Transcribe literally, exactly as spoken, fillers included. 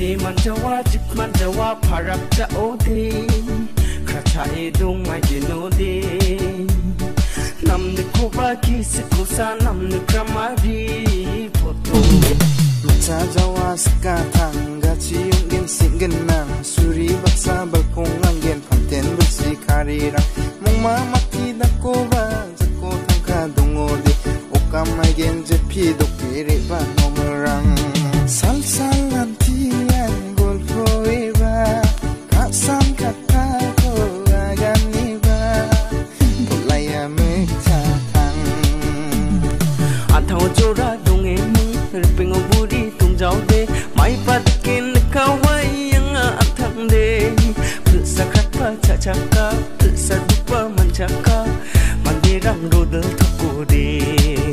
มันจะว่าจิตมันจะว่าพารับจะโอดีคราชายดงไม่กินโอดีนำนึกคู่ว่าคิดสิกุสานำนึกกรมาดีพอตัว Maca Jawa sekatang gaciung gen singgenang suri baksa balkong anggen panten bersih karirang mong mamaki dako ba jako tangka dongode okam gen jepi dokire ba nomerang sal sal nantian gol forever kasam kata ko agani ba bolaya mecatang antau jora donge Ripingo budi tung jauh deh, mai patkin kawai yang atang deh. Pelsa kata cacaka, pelsa dupa mancaka, mandirang rodel toko deh.